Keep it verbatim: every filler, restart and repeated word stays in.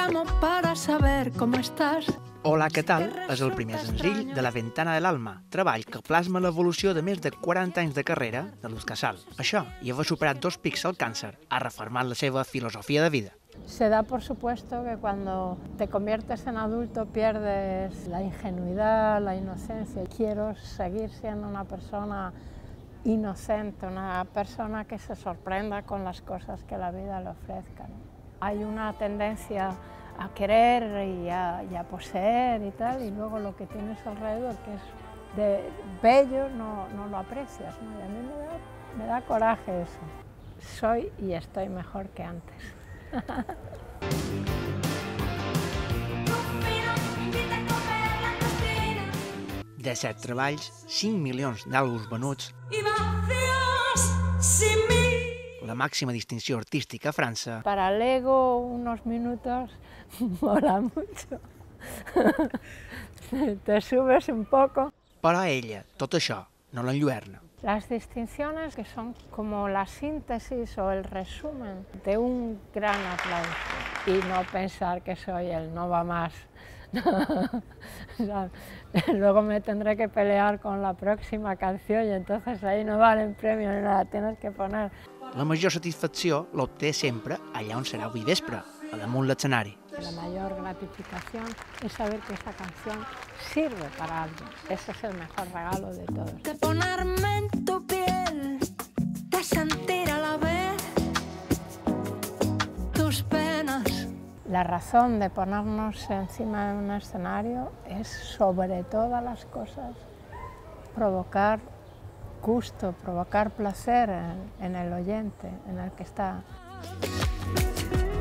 llamo para saber cómo estás. Hola, què tal? És el primer senzill de La Ventana de l'Alma, treball que plasma l'evolució de més de quaranta anys de carrera de Luz Casal. Això, i haver superat dos pics al càncer, ha reformat la seva filosofia de vida. Se da por supuesto que cuando te conviertes en adulto pierdes la ingenuidad, la inocencia. Quiero seguir siendo una persona inocente, una persona que se sorprenda con las cosas que la vida le ofrezca, ¿no? Hay una tendencia a querer y a, y a poseer y tal, y luego lo que tienes alrededor, que es de bello, no, no lo aprecias, ¿no? Y a mí me da, me da coraje eso. Soy y estoy mejor que antes. De set treballs, cinc milions d'àlbums venuts, la màxima distinció artística a França. Para Lego unos minutos mola mucho. Te subes un poco. Però a ella, tot això, no l'enlluerna. Las distinciones que son como la síntesis o el resumen de un gran aplauso y no pensar que soy el no va más. Luego me tendré que pelear con la próxima canción y entonces ahí no valen premio ni nada, tienes que poner. La major satisfacció l'obté sempre allà on serà avui vespre, a damunt l'escenari. La mayor gratificación es saber que esa canción sirve para algo. Ese es el mejor regalo de todos. De ponerme en tu piel, de sentir a la vez tus penas. La razón de ponernos encima de un escenario es, sobre todas las cosas, provocar gusto, provocar placer en, en el oyente, en el que está.